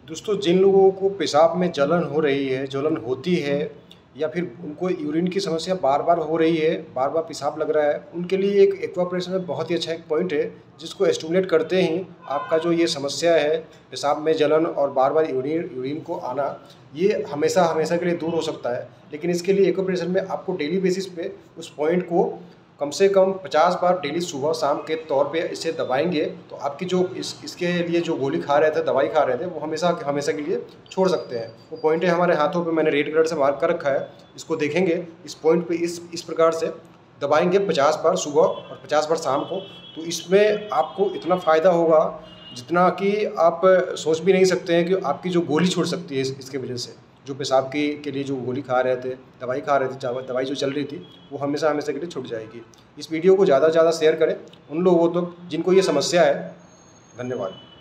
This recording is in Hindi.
दोस्तों, जिन लोगों को पेशाब में जलन हो रही है, जलन होती है या फिर उनको यूरिन की समस्या बार-बार हो रही है, बार-बार पेशाब लग रहा है, उनके लिए एक एक्वाप्रेशर में बहुत ही अच्छा एक पॉइंट है, जिसको स्टिमुलेट करते ही आपका जो ये समस्या है, पेशाब में जलन और बार-बार यूरिन यूरिन को आना, ये हमेशा-हमेशा के लिए दूर हो सकता है। लेकिन इसके लिए एक्वाप्रेशर में आपको डेली बेसिस पे उस पॉइंट को कम से कम 50 बार डेली सुबह-शाम के तौर पे इसे दबाएँगे, तो आपकी जो इसके लिए जो गोली खा रहे थे, दवाई खा रहे थे, वो हमेशा के लिए छोड़ सकते हैं। वो पॉइंट है हमारे हाथों पे, मैंने रेड कलर से मार्क कर रखा है। इसको देखेंगे, इस पॉइंट पे इस प्रकार से दबाएँगे 50 बार सुबह और 50 बार शाम को, तो इसमें आपको इतना फ़ायदा होगा, जितना कि आप सोच भी नहीं सकते हैं कि आपकी जो गोली छूट सकती है इसकी वजह से। जो पेशाब की के लिए जो गोली खा रहे थे, दवाई खा रहे थे, दवाई जो चल रही थी, वो हमेशा के लिए छूट जाएगी। इस वीडियो को ज़्यादा से ज़्यादा शेयर करें उन लोगों तक जिनको ये समस्या है। धन्यवाद।